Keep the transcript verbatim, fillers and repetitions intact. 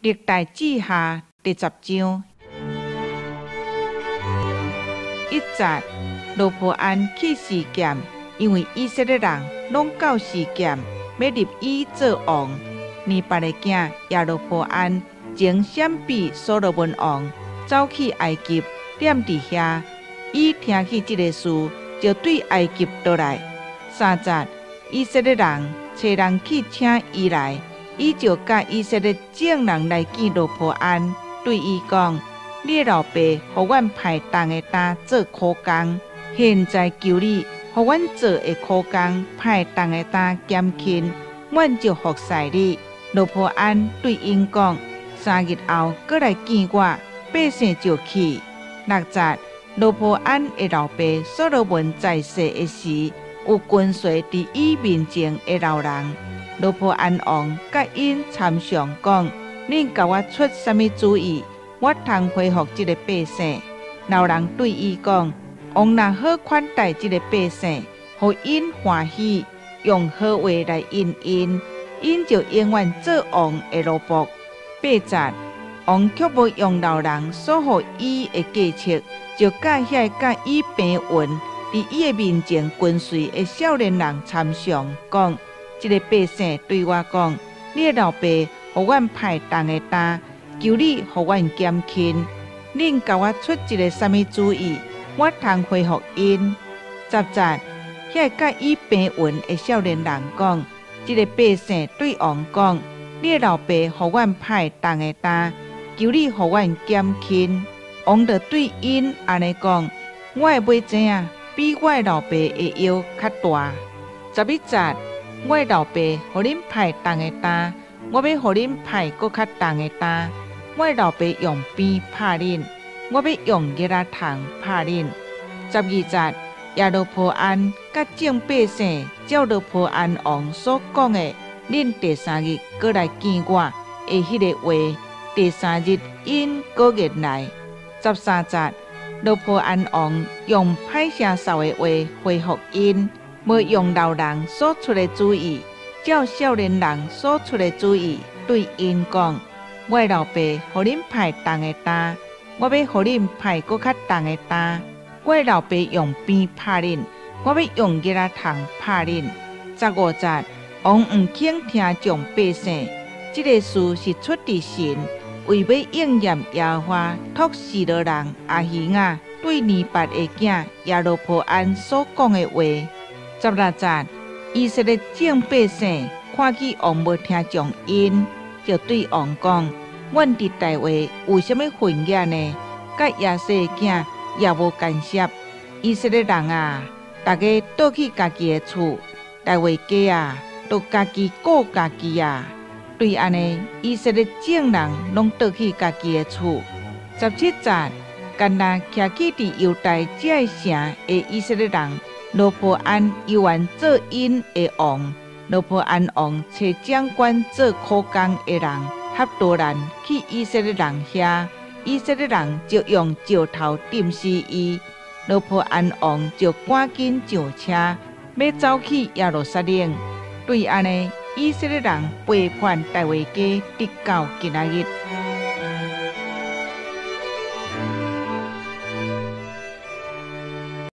历代志下第十章一节，罗波安去示剑，因为以色列人拢到示剑，要立伊做王。尼八的囝亚罗波安前闪避所罗门王，走去埃及，踮伫遐。伊听起这个事，就对埃及倒来。三节，以色列人找人去请伊来。伊就甲以色列众人来见罗波安，对伊讲：你的老爸，互阮派重的担做苦工，现在求你，互阮做的苦工派重的担减轻，阮就服侍你。罗波安对因讲：三日后过来见我，百姓就去。六节，罗波安的老爸所罗门在世的时，有跟随伫伊面前的老人。罗波安王甲因参详讲：恁甲我出什么主意？我通恢复这个百姓。老人对伊讲：王若好款待这个百姓，互因欢喜，用好话来应因，因就永远做王的奴仆。八节，王却无用老人所予伊的计策，就甲遐甲伊平允伫伊的面前跟随的少年人参详讲。这个百姓对我讲：你的老爸，互阮派重的担，求你互阮减轻。恁甲我出一个什么主意？我通恢复因。十节，遐甲伊平允的少年人讲：这个百姓对王讲：你的老爸，互阮派重的担，求你互阮减轻。王就对因安尼讲：我的马仔比我的老爸的腰较大。十一节，我的老爸，互恁派重的担，我要互恁派搁较重的担。我的老爸用鞭拍恁，我要用热仔糖拍恁。十二节，亚罗波安甲众百姓照罗波安王所讲的，恁第三日过来见我的迄个话，第三日因果然来。十三节，罗波安王用歹声扫的话回复因。无用老人所出的主意，照少年人所出的主意，对因讲：我的老爸，互恁派重的担，我要互恁派搁较重的担。我的老爸用鞭拍恁，我要用热仔糖拍恁。十五节，王毋肯听众百姓，这个事是出自神，为要应验耶和华托示罗人阿希雅对尼八的囝亚罗波安所讲的话。十六节，以色列众百姓看见王无听从因，就对王讲：阮伫大卫有啥物混眼呢？甲亚西的囝也无干涉。以色列人啊，大家倒去家己的厝，大卫家啊，都家己顾家己啊。对安尼，以色列众人拢倒去家己的厝。十七节，干那徛起伫犹大这城的以色列人。罗波安犹原做因的王，罗波安王找长官做苦工的人，合多人去以色列人遐，以色列人就用石头钉死伊。罗波安王就赶紧上车，要走去耶路撒冷。对安尼，以色列人背叛大卫家，直到今仔日。